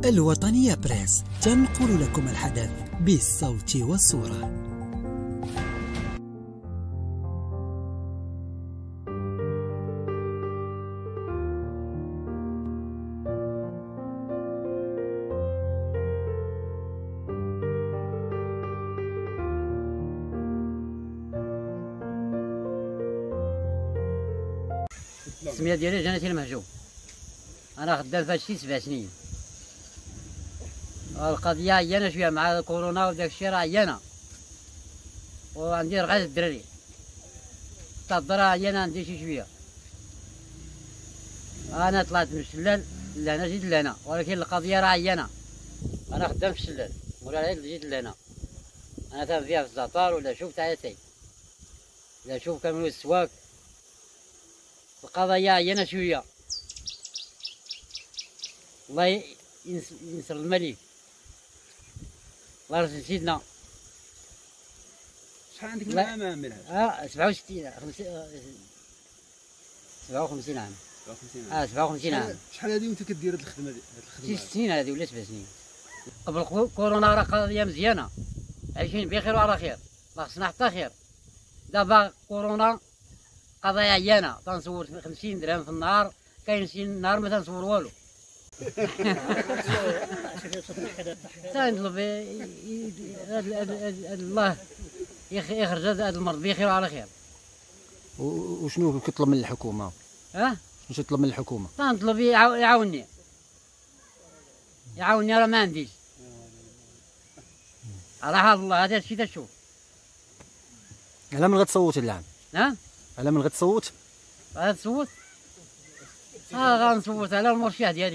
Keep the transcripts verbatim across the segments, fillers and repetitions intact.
الوطنية بريس تنقل لكم الحدث بالصوت والصورة. السميه ديالي جنتي المهجوم. انا خدام في هادشي سبع سنين. القضيه عيانه شويه مع كورونا وداك الشيء راه عيانه، وعندي رغاز الدراري حتى الدرا عيانه عندي شي شويه. انا طلعت من الشلال لهنا جيت لهنا، ولكن القضيه راه عيانه. انا خدام في الشلال موراها جيت لهنا. انا تنفيها فيها في الزعتر ولا شوف تعاتي لا شوف كامل السواك. القضيه عيانه شويه. الله ينصر الملك، الله يرزق سيدنا. شحال عندك من عام عامل هذا؟ اه سبعة وستين سبعة وخمسين عام. سبعة وخمسين عام. اه سبعة وخمسين عام. شحال هذه وانت كدير هذه الخدمه هذه الخدمه؟ ست سنين هذه ولا سبع سنين. قبل كورونا راه قضيه مزيانه، عايشين بخير وعلى خير، الله خصنا حتى خير. دابا كورونا قضايا عيانه، تنصور خمسين درهم في النهار، كاين شي نهار ما تنصور والو. تنطلب الله يخرج هذا المرض بخير وعلى خير. وشنو كتطلب من الحكومه؟ ها؟ شنو تطلب من الحكومه؟ تنطلب يعاونني يعاونني راه ما عنديش. على الله هذا الشيء تشوف. على من غتصوت العام؟ ها؟ على من غتصوت؟ غتصوت؟ اه غنصوت على المرشح ديالي.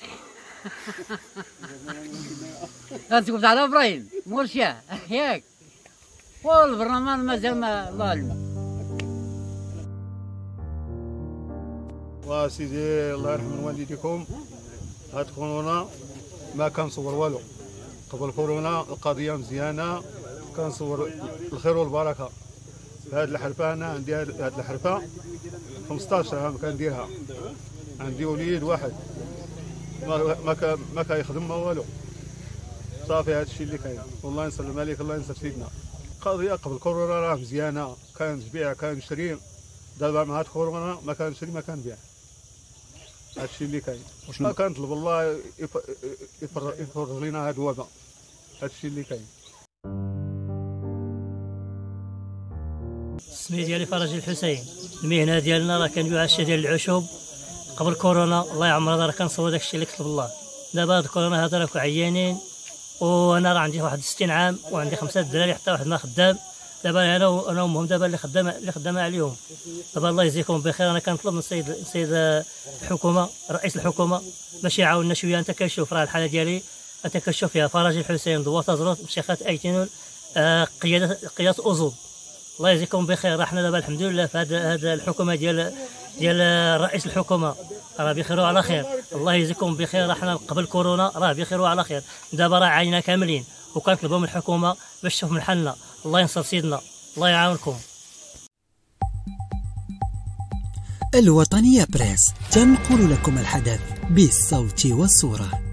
غنصوت على ابراهيم مرشح ياك، والبرلمان مازال ما الله اعلم. وسيدي الله يرحم والديكم، هاد كورونا ما كنصور والو. قبل كورونا القضيه مزيانه، كنصور الخير والبركه. هاد الحرفه انا عندي هاد الحرفه خمسطاش عام كنديرها. عندي وليد واحد ما ما ما كيخدم ما والو. صافي هذا الشيء اللي كاين، والله ينصر الملك، الله ينصر سيدنا. القضيه قبل كورونا راه مزيانه، كنبيع كنشري. دابا مع كورونا ما كنشري ما كنبيع. هذا الشيء اللي كاين. ما كنطلب الله يفرغ لنا هذا الوباء. هذا الشيء اللي كاين. السميه ديالي فرج الحسين. المهنه ديالنا راه كنبيعوا هادشي ديال العشوب. قبل كورونا الله يعمرها راه كنصور داكشي اللي كتب الله. دابا هاد كورونا هذا راه عيانين، وانا راه عندي واحد ستين عام وعندي خمسه دراري حتى واحد ما خدام. دابا انا وانا امهم دابا اللي خدامه اللي خدامه عليهم. دابا الله يجزيكم بخير. انا كنطلب من السيد السيد الحكومه رئيس الحكومه باش يعاوننا شويه. انت كتشوف راه الحاله ديالي، انت كتشوف فيها فرج الحسين، ضواط زروط، مشيخات ايتينول، آه قياده قياده اوزود. الله يجزيكم بخير. احنا دابا الحمد لله في هذا هذا الحكومه ديال ديال رئيس الحكومه راه بخير وعلى خير. الله يجزيكم بخير. احنا قبل كورونا راه بخير وعلى خير، دابا راه عاينا كاملين، وكنطلبوا من الحكومه باش تشوف من حالنا. الله ينصر سيدنا، الله يعاونكم. الوطنية بريس تنقل لكم الحدث بالصوت والصورة.